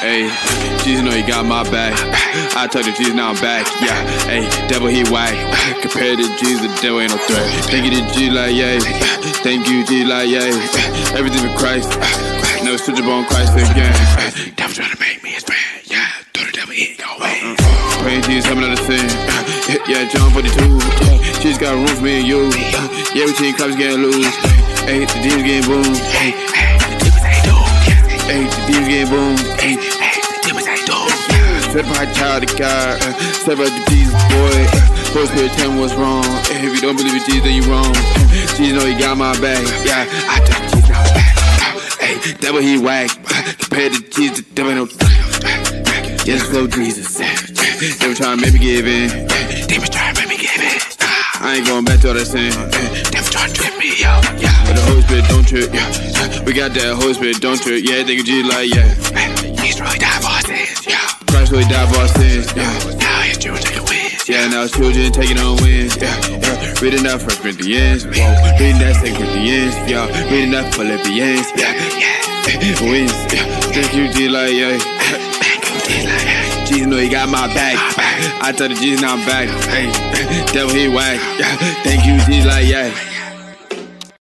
Hey, Jesus know he got my back. I told you Jesus, now I'm back. Yeah, hey, devil he whack. Compared to Jesus, the devil ain't no threat. Thank you to Jesus like yay. Thank you Jesus like yay. Everything with Christ. Never switch up on Christ again. Devil trying to make me his friend. Yeah, throw the devil in your way. Praying Jesus, help me not to sin. Yeah, John 42. Jesus got room for me and you. Yeah, we team clubs getting loose. Hey, the demons getting boom. Hey, the demons ain't doom. Hey, the demons getting boom. Hey, the demons ain't doom. Step by child of God. Step by the Jesus boy. Holy Spirit, tell me what's wrong. If you don't believe in Jesus, then you wrong. Jesus know he got my back. Yeah, I took Jesus now back. Hey, devil he whack. Compared to Jesus, the devil ain't no. Yes, flow Jesus. Devil trying to make me give in. Devil trying to make me give in. I ain't going back to all that sin. Devil trying to trip me, yo. Yeah, but the Holy Spirit don't trip. Yeah, we got that Holy Spirit don't trip. Yeah, think of Jesus like yeah. He's really died for our sins. Yeah, Christ really died for our sins. Yeah, now his children taking wins. Yeah, now his children taking on wins. Yeah, reading that 1 Corinthians. Reading that 2 Corinthians. Yeah, reading that Philippians. Yeah, wins. Thank you, Jesus like yeah. Jesus know he got my back. I told the Jesus now I'm back. Hey, devil he whack. Thank you, Jesus like yeah.